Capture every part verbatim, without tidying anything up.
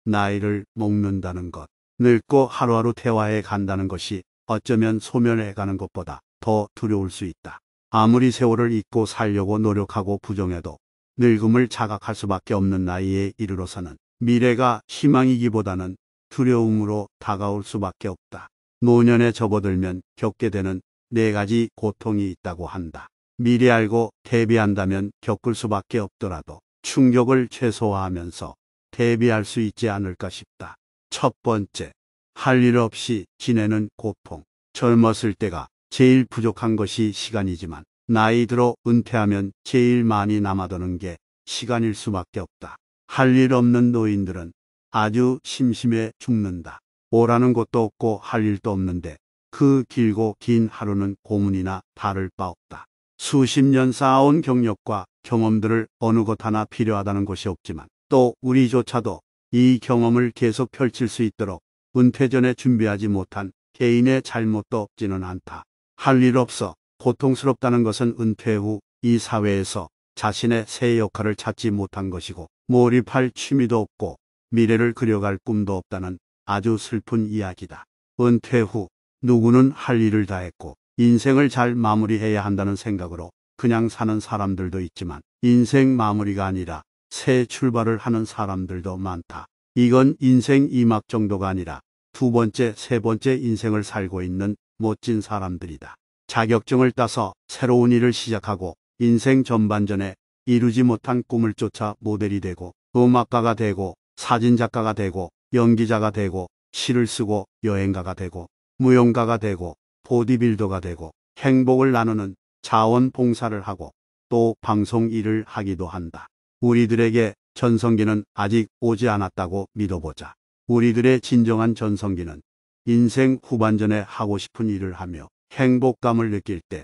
나이를 먹는다는 것, 늙고 하루하루 퇴화해 간다는 것이 어쩌면 소멸해 가는 것보다 더 두려울 수 있다. 아무리 세월을 잊고 살려고 노력하고 부정해도 늙음을 자각할 수밖에 없는 나이에 이르러서는 미래가 희망이기보다는 두려움으로 다가올 수밖에 없다. 노년에 접어들면 겪게 되는 네 가지 고통이 있다고 한다. 미리 알고 대비한다면 겪을 수밖에 없더라도 충격을 최소화하면서 대비할 수 있지 않을까 싶다. 첫 번째, 할 일 없이 지내는 고통. 젊었을 때가 제일 부족한 것이 시간이지만 나이 들어 은퇴하면 제일 많이 남아도는 게 시간일 수밖에 없다. 할 일 없는 노인들은 아주 심심해 죽는다. 오라는 곳도 없고 할 일도 없는데 그 길고 긴 하루는 고문이나 다를 바 없다. 수십 년 쌓아온 경력과 경험들을 어느 것 하나 필요하다는 것이 없지만 또 우리조차도 이 경험을 계속 펼칠 수 있도록 은퇴 전에 준비하지 못한 개인의 잘못도 없지는 않다. 할 일 없어 고통스럽다는 것은 은퇴 후 이 사회에서 자신의 새 역할을 찾지 못한 것이고 몰입할 취미도 없고 미래를 그려갈 꿈도 없다는 아주 슬픈 이야기다. 은퇴 후 누구는 할 일을 다 했고 인생을 잘 마무리해야 한다는 생각으로 그냥 사는 사람들도 있지만 인생 마무리가 아니라 새 출발을 하는 사람들도 많다. 이건 인생 이 막 정도가 아니라 두 번째, 세 번째 인생을 살고 있는 멋진 사람들이다. 자격증을 따서 새로운 일을 시작하고 인생 전반전에 이루지 못한 꿈을 쫓아 모델이 되고 음악가가 되고 사진작가가 되고 연기자가 되고 시를 쓰고 여행가가 되고 무용가가 되고 보디빌더가 되고 행복을 나누는 자원봉사를 하고 또 방송 일을 하기도 한다. 우리들에게 전성기는 아직 오지 않았다고 믿어보자. 우리들의 진정한 전성기는 인생 후반전에 하고 싶은 일을 하며 행복감을 느낄 때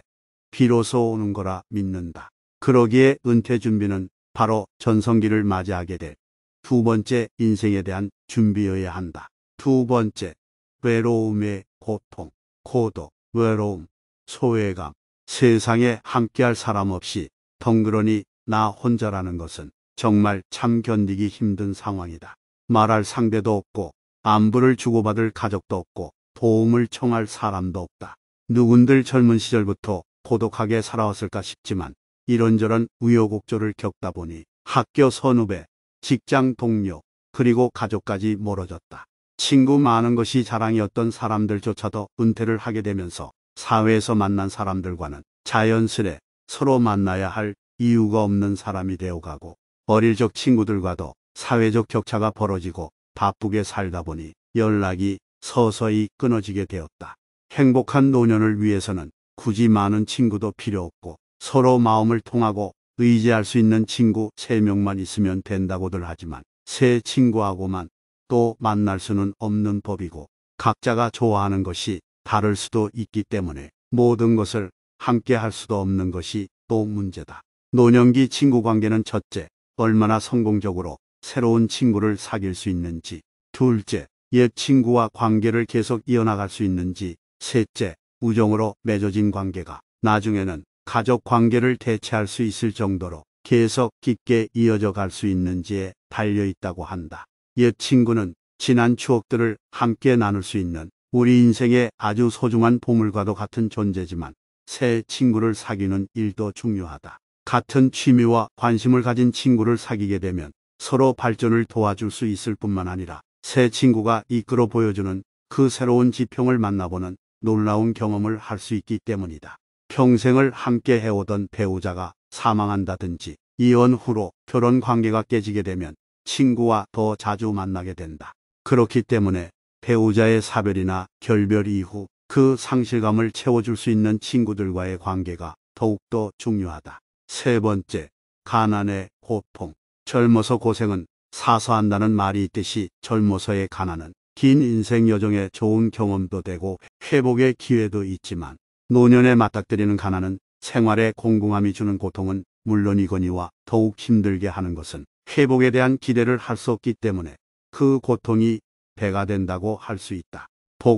비로소 오는 거라 믿는다. 그러기에 은퇴 준비는 바로 전성기를 맞이하게 될 두 번째 인생에 대한 준비여야 한다. 두 번째, 외로움의 고통, 고독, 외로움, 소외감. 세상에 함께할 사람 없이 덩그러니 나 혼자라는 것은 정말 참 견디기 힘든 상황이다. 말할 상대도 없고 안부를 주고받을 가족도 없고 도움을 청할 사람도 없다. 누군들 젊은 시절부터 고독하게 살아왔을까 싶지만 이런저런 우여곡절을 겪다 보니 학교 선후배, 직장 동료, 그리고 가족까지 멀어졌다. 친구 많은 것이 자랑이었던 사람들조차도 은퇴를 하게 되면서 사회에서 만난 사람들과는 자연스레 서로 만나야 할 이유가 없는 사람이 되어가고 어릴 적 친구들과도 사회적 격차가 벌어지고 바쁘게 살다 보니 연락이 서서히 끊어지게 되었다. 행복한 노년을 위해서는 굳이 많은 친구도 필요 없고 서로 마음을 통하고 의지할 수 있는 친구 세 명만 있으면 된다고들 하지만 새 친구하고만 또 만날 수는 없는 법이고 각자가 좋아하는 것이 다를 수도 있기 때문에 모든 것을 함께 할 수도 없는 것이 또 문제다. 노년기 친구 관계는 첫째, 얼마나 성공적으로 새로운 친구를 사귈 수 있는지, 둘째, 옛 친구와 관계를 계속 이어나갈 수 있는지, 셋째, 우정으로 맺어진 관계가 나중에는 가족 관계를 대체할 수 있을 정도로 계속 깊게 이어져 갈 수 있는지에 달려 있다고 한다. 옛 친구는 지난 추억들을 함께 나눌 수 있는 우리 인생의 아주 소중한 보물과도 같은 존재지만 새 친구를 사귀는 일도 중요하다. 같은 취미와 관심을 가진 친구를 사귀게 되면 서로 발전을 도와줄 수 있을 뿐만 아니라 새 친구가 이끌어 보여주는 그 새로운 지평을 만나보는 놀라운 경험을 할 수 있기 때문이다. 평생을 함께 해오던 배우자가 사망한다든지 이혼 후로 결혼 관계가 깨지게 되면 친구와 더 자주 만나게 된다. 그렇기 때문에 배우자의 사별이나 결별 이후 그 상실감을 채워줄 수 있는 친구들과의 관계가 더욱더 중요하다. 세 번째, 가난의 고통. 젊어서 고생은 사서 한다는 말이 있듯이 젊어서의 가난은 긴 인생 여정에 좋은 경험도 되고 회복의 기회도 있지만 노년에 맞닥뜨리는 가난은 생활의 공공함이 주는 고통은 물론이거니와 더욱 힘들게 하는 것은 회복에 대한 기대를 할 수 없기 때문에 그 고통이 배가 된다고 할 수 있다.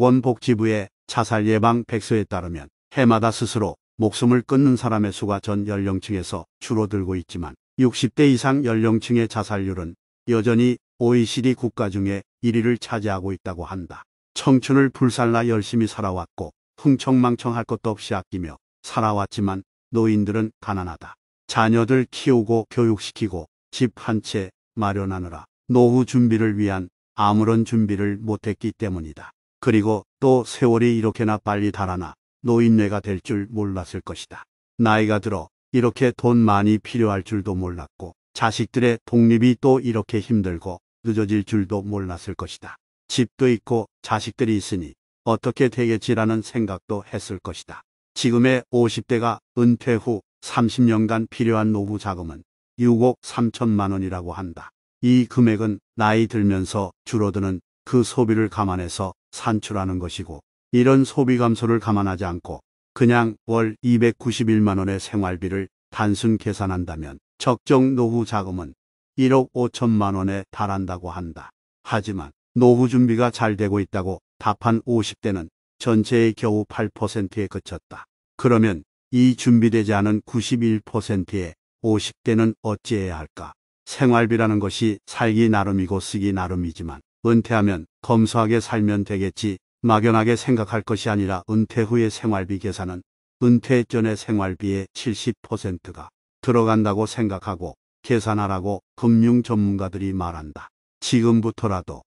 보건복지부의 자살 예방 백서에 따르면 해마다 스스로 목숨을 끊는 사람의 수가 전 연령층에서 줄어들고 있지만 육십 대 이상 연령층의 자살률은 여전히 오이시디 국가 중에 일 위를 차지하고 있다고 한다. 청춘을 불살라 열심히 살아왔고 흥청망청할 것도 없이 아끼며 살아왔지만 노인들은 가난하다. 자녀들 키우고 교육시키고 집 한 채 마련하느라 노후 준비를 위한 아무런 준비를 못했기 때문이다. 그리고 또 세월이 이렇게나 빨리 달아나 노인네가 될 줄 몰랐을 것이다. 나이가 들어 이렇게 돈 많이 필요할 줄도 몰랐고 자식들의 독립이 또 이렇게 힘들고 늦어질 줄도 몰랐을 것이다. 집도 있고 자식들이 있으니 어떻게 되겠지라는 생각도 했을 것이다. 지금의 오십 대가 은퇴 후 삼십 년간 필요한 노후 자금은 육억 삼천만 원이라고 한다. 이 금액은 나이 들면서 줄어드는 그 소비를 감안해서 산출하는 것이고, 이런 소비 감소를 감안하지 않고 그냥 월 이백구십일만 원의 생활비를 단순 계산한다면 적정 노후 자금은 일억 오천만 원에 달한다고 한다. 하지만 노후 준비가 잘 되고 있다고 답한 오십 대는 전체의 겨우 팔 퍼센트에 그쳤다. 그러면 이 준비되지 않은 구십일 퍼센트의 오십 대는 어찌해야 할까? 생활비라는 것이 살기 나름이고 쓰기 나름이지만 은퇴하면 검소하게 살면 되겠지 막연하게 생각할 것이 아니라 은퇴 후의 생활비 계산은 은퇴 전의 생활비의 칠십 퍼센트가 들어간다고 생각하고 계산하라고 금융 전문가들이 말한다. 지금부터라도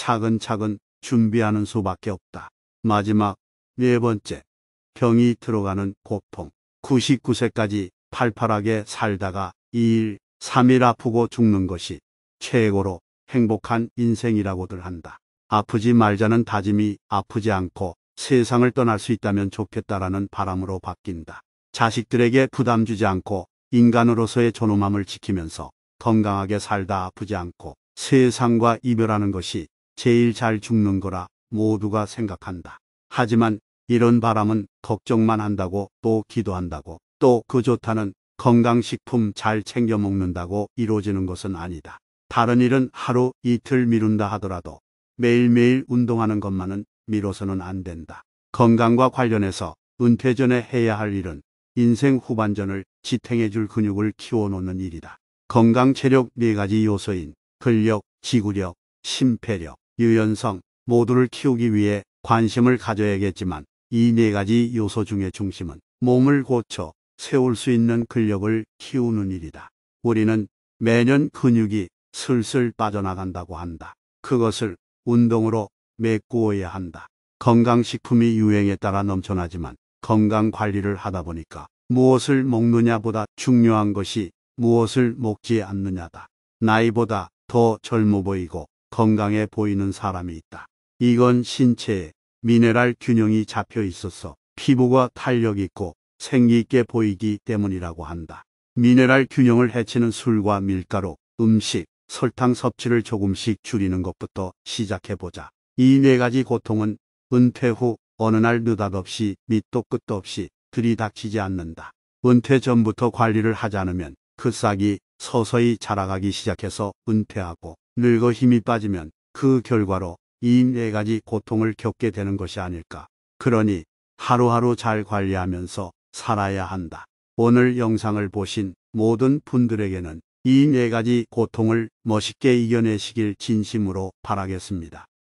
차근차근 준비하는 수밖에 없다. 마지막 네 번째, 병이 들어가는 고통. 구십구 세까지 팔팔하게 살다가 이 일, 삼 일 아프고 죽는 것이 최고로 행복한 인생이라고들 한다. 아프지 말자는 다짐이 아프지 않고 세상을 떠날 수 있다면 좋겠다라는 바람으로 바뀐다. 자식들에게 부담 주지 않고 인간으로서의 존엄함을 지키면서 건강하게 살다 아프지 않고 세상과 이별하는 것이 제일 잘 죽는 거라 모두가 생각한다. 하지만 이런 바람은 걱정만 한다고 또 기도한다고 또 그 좋다는 건강식품 잘 챙겨 먹는다고 이루어지는 것은 아니다. 다른 일은 하루 이틀 미룬다 하더라도 매일매일 운동하는 것만은 미뤄서는 안 된다. 건강과 관련해서 은퇴 전에 해야 할 일은 인생 후반전을 지탱해 줄 근육을 키워놓는 일이다. 건강 체력 네 가지 요소인 근력, 지구력, 심폐력, 유연성 모두를 키우기 위해 관심을 가져야겠지만 이 네 가지 요소 중의 중심은 몸을 고쳐 세울 수 있는 근력을 키우는 일이다. 우리는 매년 근육이 슬슬 빠져나간다고 한다. 그것을 운동으로 메꾸어야 한다. 건강식품이 유행에 따라 넘쳐나지만 건강 관리를 하다 보니까 무엇을 먹느냐보다 중요한 것이 무엇을 먹지 않느냐다. 나이보다 더 젊어 보이고 건강해 보이는 사람이 있다. 이건 신체에 미네랄 균형이 잡혀 있어서 피부가 탄력 있고 생기 있게 보이기 때문이라고 한다. 미네랄 균형을 해치는 술과 밀가루, 음식, 설탕 섭취를 조금씩 줄이는 것부터 시작해보자. 이 네 가지 고통은 은퇴 후 어느 날 느닷없이 밑도 끝도 없이 들이닥치지 않는다. 은퇴 전부터 관리를 하지 않으면 그 싹이 서서히 자라가기 시작해서 은퇴하고 늙어 힘이 빠지면 그 결과로 이 네 가지 고통을 겪게 되는 것이 아닐까. 그러니 하루하루 잘 관리하면서 살아야 한다. 오늘 영상을 보신 모든 분들에게는 이 네 가지 고통을 멋있게 이겨내시길 진심으로 바라겠습니다.